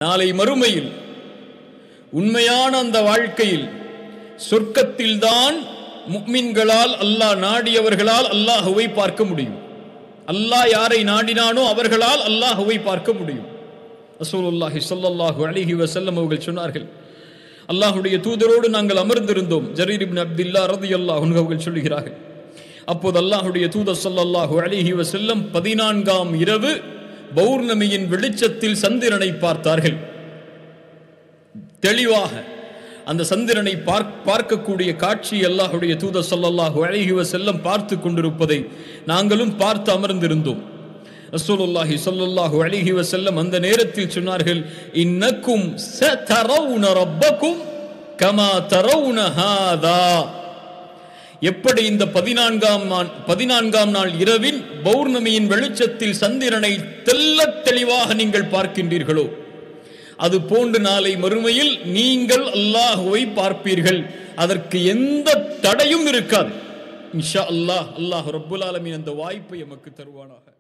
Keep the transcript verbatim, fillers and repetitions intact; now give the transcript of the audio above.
நாளை மறுமையில் உண்மையான அந்த வாழ்க்கையில் சொர்க்கத்தில்தான் முஃமின்களால் அல்லாஹ் நாடியவர்களால் அல்லாஹ்வை பார்க்க முடியும். அல்லாஹ் யாரை நாடினானோ அவர்களால் அல்லாஹ்வை பார்க்க முடியும். ரசூலுல்லாஹி ஸல்லல்லாஹு அலைஹி வஸல்லம் அவர்கள் சொன்னார்கள், அல்லாஹ்வுடைய தூதரோடு நாங்கள் அமர்ந்திருந்தோம். ஜரீர் இப்னு அப்துல்லாஹ் ரலியல்லாஹு அன்ஹு அவர்கள் சொல்கிறார்கள், அப்போது அல்லாஹ்வுடைய தூதர் ஸல்லல்லாஹு அலைஹி வஸல்லம் பதினான்காம் இரவு பௌர்ணமியின் வெளிச்சத்தில் சந்திரனை பார்த்தார்கள். தெளிவாக அந்த சந்திரனை பார்க்கக்கூடிய காட்சி அல்லாஹ்வுடைய தூதர் ஸல்லல்லாஹு அலைஹி வஸல்லம் பார்த்து கொண்டிருப்பதை நாங்களும் பார்த்து அமர்ந்திருந்தோம். ரசூலுல்லாஹி ஸல்லல்லாஹு அலைஹி வஸல்லம் அந்த நேரத்தில் சொன்னார்கள், இன்னக்கும் சதரவுன ரப்பக்கும் கமா தரவுன ஹாதா. எப்படி இந்த பதினான்காம் பதினான்காம் நாள் இரவில் பௌர்ணமியின் வெளிச்சத்தில் சந்திரனை தெள்ளத் தெளிவாக நீங்கள் பார்க்கின்றீர்களோ, அது போன்று நாளை மறுமையில் நீங்கள் அல்லாஹ்வை பார்ப்பீர்கள். அதற்கு எந்த தடையும் இருக்காது. இன்ஷா அல்லாஹ். அல்லாஹ் ரப்புல் ஆலமீன் அந்த வாய்ப்பை எமக்கு தருவானாக.